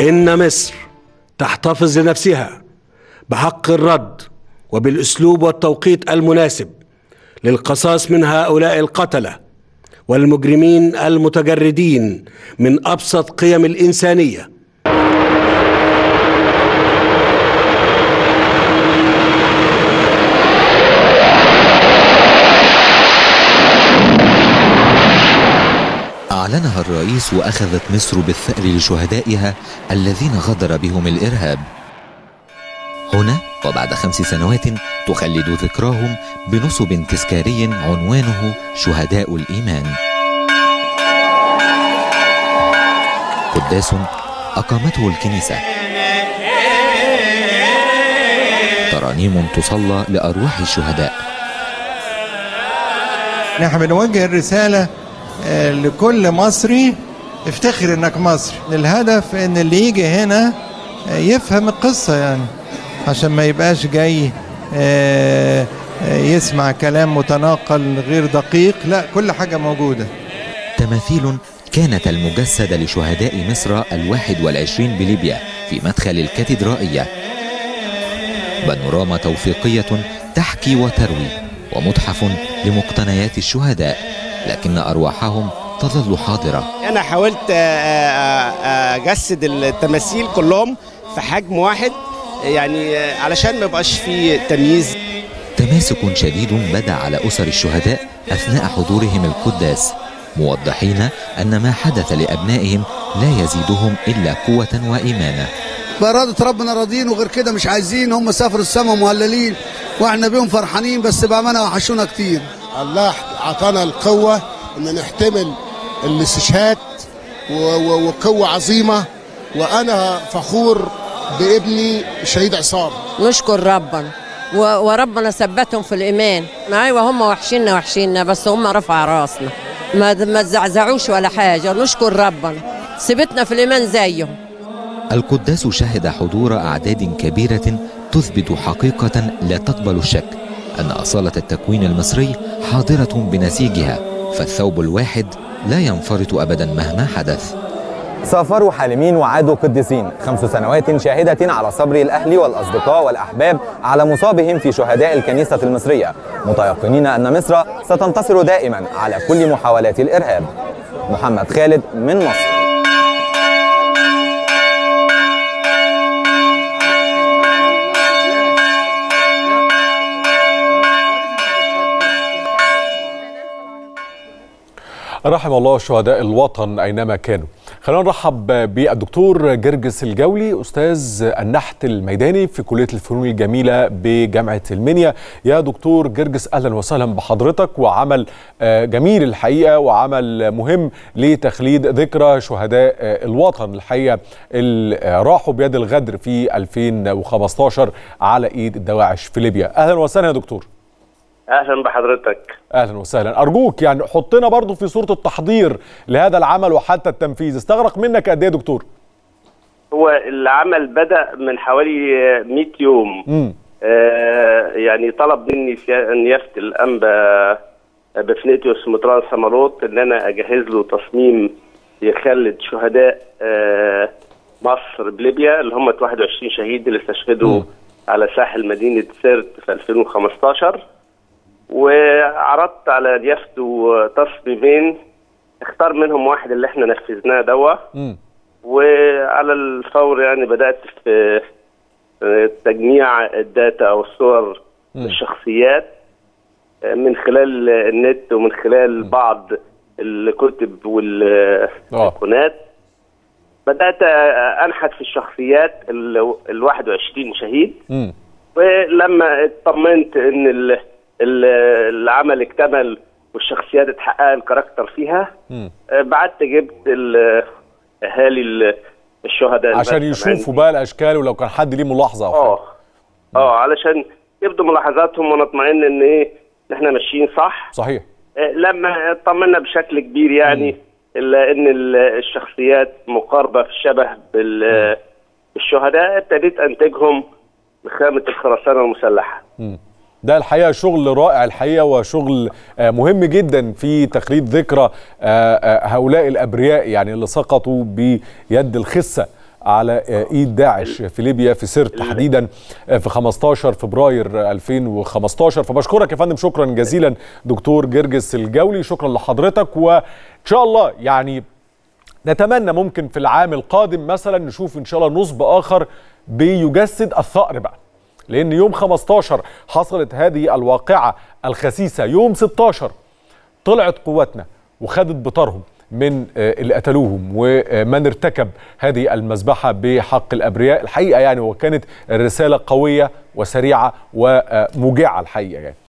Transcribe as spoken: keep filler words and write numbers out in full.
إن مصر تحتفظ لنفسها بحق الرد وبالأسلوب والتوقيت المناسب للقصاص من هؤلاء القتلة والمجرمين المتجردين من أبسط قيم الإنسانية. أعلنها الرئيس وأخذت مصر بالثأر لشهدائها الذين غدر بهم الإرهاب. هنا وبعد خمس سنوات تخلد ذكراهم بنصب تذكاري عنوانه شهداء الإيمان. قداس أقامته الكنيسة، ترانيم تصلى لأرواح الشهداء. نحن بنوجه الرسالة لكل مصري: افتخر انك مصري. الهدف ان اللي يجي هنا يفهم القصة، يعني عشان ما يبقاش جاي يسمع كلام متناقل غير دقيق، لا، كل حاجة موجودة. تماثيل كانت المجسدة لشهداء مصر الواحد والعشرين بليبيا في مدخل الكاتدرائية، بانوراما توثيقية تحكي وتروي، ومتحف لمقتنيات الشهداء، لكن أرواحهم تظل حاضرة. أنا حاولت أجسد التماثيل كلهم في حجم واحد، يعني علشان ما يبقاش فيه تمييز. تماسك شديد بدا على أسر الشهداء أثناء حضورهم القداس، موضحين أن ما حدث لأبنائهم لا يزيدهم إلا قوة وإيمانا. بإرادة ربنا راضيين، وغير كده مش عايزين. هم سافروا السما مهللين واحنا بيهم فرحانين، بس بأمانة وحشونا كتير. الله عطانا القوة ان نحتمل الاستشهاد وقوة عظيمة، وانا فخور بابني الشهيد عصام. نشكر ربنا وربنا ثبتهم في الايمان. ايوه هم وحشينا وحشينا، بس هم رفع راسنا، ما ما تزعزعوش ولا حاجة. نشكر ربنا ثبتنا في الايمان زيهم. القداس شهد حضور أعداد كبيرة تثبت حقيقة لا تقبل الشك، أن أصالة التكوين المصري حاضرة بنسيجها، فالثوب الواحد لا ينفرط أبدا مهما حدث. سافروا حالمين وعادوا قديسين، خمس سنوات شاهدة على صبر الأهل والأصدقاء والأحباب على مصابهم في شهداء الكنيسة المصرية، متيقنين أن مصر ستنتصر دائما على كل محاولات الإرهاب. محمد خالد من مصر. رحم الله شهداء الوطن أينما كانوا. خلينا نرحب بالدكتور جرجس الجولي، أستاذ النحت الميداني في كلية الفنون الجميلة بجامعة المنيا. يا دكتور جرجس أهلا وسهلا بحضرتك، وعمل جميل الحقيقة وعمل مهم لتخليد ذكرى شهداء الوطن الحقيقة اللي راحوا بيد الغدر في ألفين وخمستاشر على إيد الدواعش في ليبيا. أهلا وسهلا يا دكتور. اهلا بحضرتك. اهلا وسهلا. ارجوك يعني حطنا برضو في صورة التحضير لهذا العمل وحتى التنفيذ، استغرق منك قد ايه يا دكتور؟ هو العمل بدأ من حوالي مئة يوم. امم آه يعني طلب مني نيافة الانبا بفنيتيوس مطران سمروت ان انا اجهز له تصميم يخلد شهداء آه مصر بليبيا اللي هم واحد وعشرين شهيد اللي استشهدوا مم. على ساحل مدينة سرت في ألفين وخمستاشر، وعرضت على نيافته تصميمين، اختار منهم واحد اللي احنا نفذناه دوا، وعلى الفور يعني بدأت في تجميع الداتا او الصور الشخصيات من خلال النت ومن خلال بعض الكتب والايقونات. بدأت انحت في الشخصيات ال واحد وعشرين شهيد، ولما اطمنت ان العمل اكتمل والشخصيات اتحقق الكاركتر فيها، بعدت جبت اهالي الشهداء عشان يشوفوا بقى الاشكال، ولو كان حد ليه ملاحظه او اه اه علشان يبدوا ملاحظاتهم ونطمئن ان ايه ان احنا ماشيين صح. صحيح. لما اطمنا بشكل كبير يعني م. الا ان الشخصيات مقاربه في الشبه بالشهداء، ابتديت انتجهم بخامه الخرسانه المسلحه. م. ده الحقيقة شغل رائع الحقيقة، وشغل مهم جدا في تخليد ذكرى هؤلاء الأبرياء يعني اللي سقطوا بيد الخسة على ايد داعش في ليبيا في سرت تحديدا في خمستاشر فبراير ألفين وخمستاشر. فبشكرك يا فندم شكرا جزيلا دكتور جرجس الجولي، شكرا لحضرتك، وان شاء الله يعني نتمنى ممكن في العام القادم مثلا نشوف ان شاء الله نصب اخر بيجسد الثأر بقى، لان يوم خمستاشر حصلت هذه الواقعه الخسيسه، يوم ستاشر طلعت قواتنا وخدت بطارهم من اللي قتلوهم ومن ارتكب هذه المذبحه بحق الابرياء الحقيقه يعني، وكانت الرساله قويه وسريعه وموجعه الحقيقه يعني.